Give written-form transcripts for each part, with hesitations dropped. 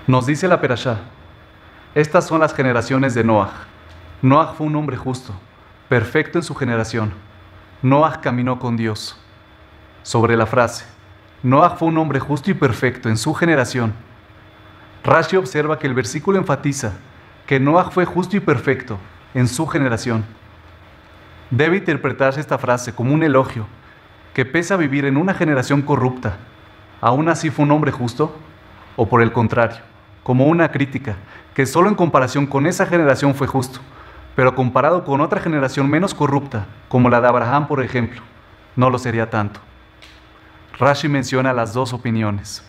Nos dice la Perashá: estas son las generaciones de Noaj. Noaj fue un hombre justo, perfecto en su generación. Noaj caminó con Dios. Sobre la frase, Noaj fue un hombre justo y perfecto en su generación, Rashi observa que el versículo enfatiza que Noaj fue justo y perfecto en su generación. Debe interpretarse esta frase como un elogio, que pese a vivir en una generación corrupta, aún así fue un hombre justo, o por el contrario, como una crítica, que solo en comparación con esa generación fue justo, pero comparado con otra generación menos corrupta, como la de Abraham, por ejemplo, no lo sería tanto. Rashi menciona las dos opiniones.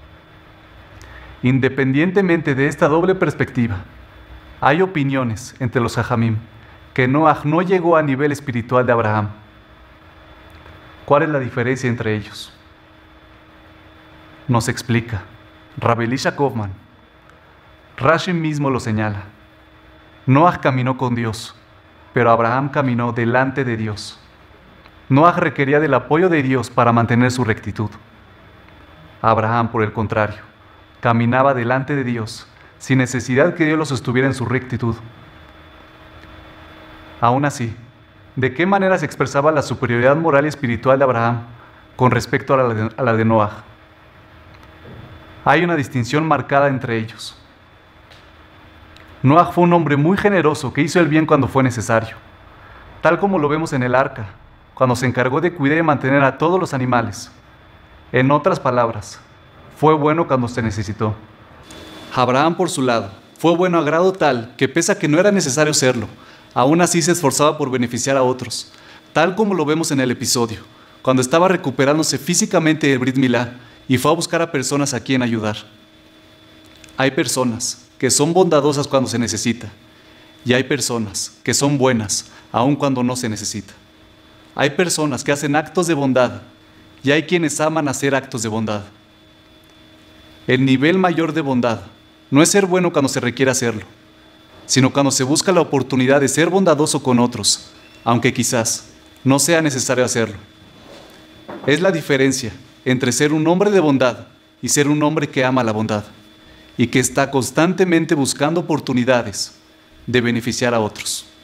Independientemente de esta doble perspectiva, hay opiniones entre los Jajamim que Noaj no llegó a nivel espiritual de Abraham. ¿Cuál es la diferencia entre ellos? Nos explica Rabbi Elisha Kaufman. Rashi mismo lo señala. Noaj caminó con Dios, pero Abraham caminó delante de Dios. Noaj requería del apoyo de Dios para mantener su rectitud. Abraham, por el contrario, caminaba delante de Dios, sin necesidad que Dios lo sostuviera en su rectitud. Aún así, ¿de qué manera se expresaba la superioridad moral y espiritual de Abraham con respecto a la de Noaj? Hay una distinción marcada entre ellos. Noaj fue un hombre muy generoso que hizo el bien cuando fue necesario, tal como lo vemos en el arca, cuando se encargó de cuidar y mantener a todos los animales. En otras palabras, fue bueno cuando se necesitó. Abraham, por su lado, fue bueno a grado tal que pese a que no era necesario serlo, aún así se esforzaba por beneficiar a otros, tal como lo vemos en el episodio, cuando estaba recuperándose físicamente del Brit Milá y fue a buscar a personas a quien ayudar. Hay personas que son bondadosas cuando se necesita, y hay personas que son buenas aun cuando no se necesita. Hay personas que hacen actos de bondad, y hay quienes aman hacer actos de bondad. El nivel mayor de bondad no es ser bueno cuando se requiere hacerlo, sino cuando se busca la oportunidad de ser bondadoso con otros, aunque quizás no sea necesario hacerlo. Es la diferencia entre ser un hombre de bondad y ser un hombre que ama la bondad, y que está constantemente buscando oportunidades de beneficiar a otros.